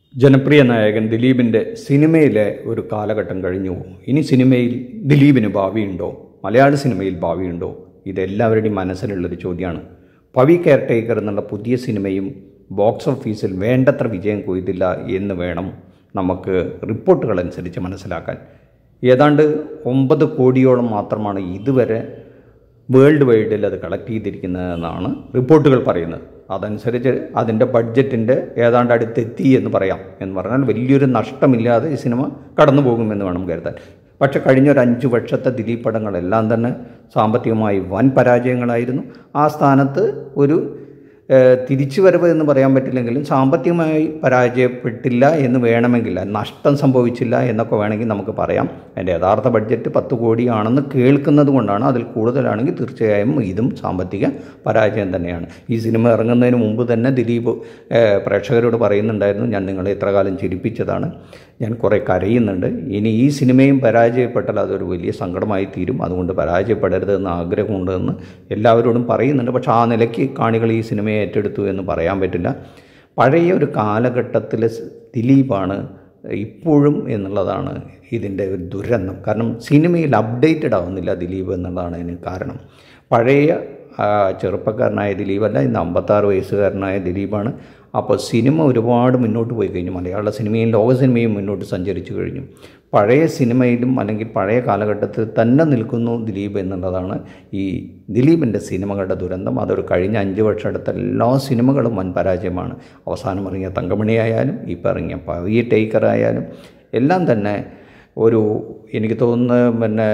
ജനപ്രിയ നായകൻ ദിലീപിൻ്റെ സിനിമയിലെ ഒരു കാലഘട്ടം കഴിഞ്ഞു. ഇനി സിനിമയിൽ ദിലീപിന് ഭാവിയുണ്ടോ? മലയാള സിനിമയിൽ ഭാവിയുണ്ടോ? ഇതെല്ലാവരുടെയും മനസ്സിലുള്ളൊരു ചോദ്യമാണ്. പവി കെയർടേക്കർ എന്നുള്ള പുതിയ സിനിമയും ബോക്സ് ഓഫീസിൽ വേണ്ടത്ര വിജയം കൊയ്തില്ല എന്ന് വേണം നമുക്ക് റിപ്പോർട്ടുകളനുസരിച്ച് മനസ്സിലാക്കാൻ. ഏതാണ്ട് 9 കോടിയോളം മാത്രമാണ് ഇതുവരെ വേൾഡ് വൈഡിൽ അത് കളക്ട് ചെയ്തിരിക്കുന്നതെന്നാണ് റിപ്പോർട്ടുകൾ പറയുന്നത്. അതനുസരിച്ച് അതിൻ്റെ ബഡ്ജറ്റിൻ്റെ ഏതാണ്ട് അടുത്തെത്തി എന്ന് പറയാം. എന്ന് പറഞ്ഞാൽ വലിയൊരു നഷ്ടമില്ലാതെ ഈ സിനിമ കടന്നു പോകുമെന്ന് വേണം കരുതാൻ. പക്ഷേ കഴിഞ്ഞ ഒരു 5 വർഷത്തെ ദിലീപ് പടങ്ങളെല്ലാം തന്നെ സാമ്പത്തികമായി വൻ പരാജയങ്ങളായിരുന്നു. ആ സ്ഥാനത്ത് ഒരു തിരിച്ചുവരവ് എന്ന് പറയാൻ പറ്റില്ലെങ്കിലും സാമ്പത്തികമായി പരാജയപ്പെട്ടില്ല എന്ന് വേണമെങ്കിൽ, നഷ്ടം സംഭവിച്ചില്ല എന്നൊക്കെ വേണമെങ്കിൽ നമുക്ക് പറയാം. അതിൻ്റെ യഥാർത്ഥ ബഡ്ജറ്റ് 10 കോടിയാണെന്ന് കേൾക്കുന്നത് കൊണ്ടാണ്. അതിൽ കൂടുതലാണെങ്കിൽ തീർച്ചയായും ഇതും സാമ്പത്തിക പരാജയം തന്നെയാണ്. ഈ സിനിമ ഇറങ്ങുന്നതിന് മുമ്പ് തന്നെ ദിലീപ് പ്രേക്ഷകരോട് പറയുന്നുണ്ടായിരുന്നു, ഞാൻ നിങ്ങളെ ഇത്ര കാലം ചിരിപ്പിച്ചതാണ്, ഞാൻ കുറേ കരയുന്നുണ്ട്, ഇനി ഈ സിനിമയും പരാജയപ്പെട്ടാൽ അതൊരു വലിയ സങ്കടമായി തീരും, അതുകൊണ്ട് പരാജയപ്പെടരുതെന്ന് ആഗ്രഹമുണ്ടെന്ന് എല്ലാവരോടും പറയുന്നുണ്ട്. പക്ഷേ ആ നിലയ്ക്ക് കാണികൾ ഈ സിനിമയെ ഏറ്റെടുത്തു എന്ന് പറയാൻ പറ്റില്ല. പഴയ ഒരു കാലഘട്ടത്തിൽ ദിലീപാണ് ഇപ്പോഴും എന്നുള്ളതാണ് ഇതിൻ്റെ ഒരു ദുരന്തം. കാരണം സിനിമയിൽ അപ്ഡേറ്റഡ് ആവുന്നില്ല ദിലീപ് എന്നുള്ളതാണ് അതിന് കാരണം. പഴയ ചെറുപ്പക്കാരനായ ദിലീപല്ല, ഇന്ന് 56 വയസ്സുകാരനായ ദിലീപാണ്. അപ്പോൾ സിനിമ ഒരുപാട് മുന്നോട്ട് പോയി കഴിഞ്ഞു. മലയാള സിനിമയും ലോക സിനിമയും മുന്നോട്ട് സഞ്ചരിച്ചു കഴിഞ്ഞു. പഴയ സിനിമയിലും അല്ലെങ്കിൽ പഴയ കാലഘട്ടത്തിൽ തന്നെ നിൽക്കുന്നു ദിലീപ് എന്നുള്ളതാണ് ഈ ദിലീപിൻ്റെ സിനിമകളുടെ ദുരന്തം. അതൊരു കഴിഞ്ഞ 5 വർഷം അടുത്ത എല്ലാ സിനിമകളും വൻ പരാജയമാണ്. അവസാനം ഇറങ്ങിയ തങ്കമണിയായാലും ഇപ്പോൾ ഇറങ്ങിയ പവി ടേക്കർ ആയാലും എല്ലാം തന്നെ ഒരു, എനിക്ക് തോന്നുന്നു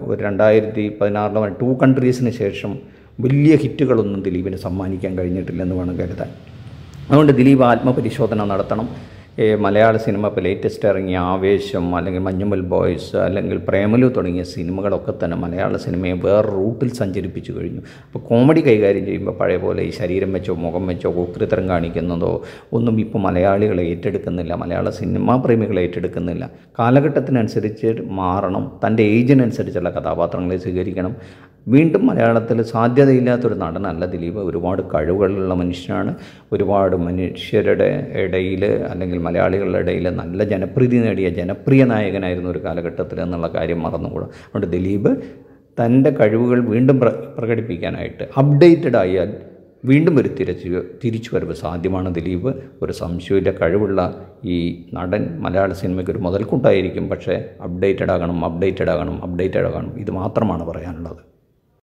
2016 2 കൺട്രീസിന് ശേഷം വലിയ ഹിറ്റുകളൊന്നും ദിലീപിന് സമ്മാനിക്കാൻ കഴിഞ്ഞിട്ടില്ലെന്ന് വേണം കരുതാൻ. അതുകൊണ്ട് ദിലീപ് ആത്മപരിശോധന നടത്തണം. മലയാള സിനിമ ഇപ്പോൾ ലേറ്റസ്റ്റ് ഇറങ്ങിയ ആവേശം, അല്ലെങ്കിൽ മഞ്ഞുമൽ ബോയ്സ്, അല്ലെങ്കിൽ പ്രേമലു തുടങ്ങിയ സിനിമകളൊക്കെ തന്നെ മലയാള സിനിമയെ വേറെ റൂട്ടിൽ സഞ്ചരിപ്പിച്ചു കഴിഞ്ഞു. അപ്പോൾ കോമഡി കൈകാര്യം ചെയ്യുമ്പോൾ പഴയ പോലെ ഈ ശരീരം വെച്ചോ മുഖം വെച്ചോ കൊക്കൃത്തരം കാണിക്കുന്നതോ ഒന്നും ഇപ്പോൾ മലയാളികളെ ഏറ്റെടുക്കുന്നില്ല, മലയാള സിനിമാ പ്രേമികളെ ഏറ്റെടുക്കുന്നില്ല. കാലഘട്ടത്തിനനുസരിച്ച് മാറണം, തൻ്റെ ഏജിനനുസരിച്ചുള്ള കഥാപാത്രങ്ങളെ സ്വീകരിക്കണം. വീണ്ടും മലയാളത്തിൽ സാധ്യതയില്ലാത്തൊരു നടനല്ല ദിലീപ്. ഒരുപാട് കഴിവുകളുള്ള മനുഷ്യനാണ്. ഒരുപാട് മനുഷ്യരുടെ ഇടയിൽ അല്ലെങ്കിൽ മലയാളികളുടെ ഇടയിൽ നല്ല ജനപ്രീതി നേടിയ ജനപ്രിയ നായകനായിരുന്നു ഒരു കാലഘട്ടത്തിൽ എന്നുള്ള കാര്യം മറന്നുകൂടാ. അതുകൊണ്ട് ദിലീപ് തൻ്റെ കഴിവുകൾ വീണ്ടും പ്രകടിപ്പിക്കാനായിട്ട് അപ്ഡേറ്റഡ് ആയാൽ വീണ്ടും ഒരു തിരിച്ചുവരവ് സാധ്യമാണ്. ദിലീപ് ഒരു സംശയമില്ല, കഴിവുള്ള ഈ നടൻ മലയാള സിനിമയ്ക്ക് ഒരു മുതൽക്കൂട്ടായിരിക്കും. പക്ഷേ അപ്ഡേറ്റഡ് ആകണം. ഇത് മാത്രമാണ് പറയാനുള്ളത്.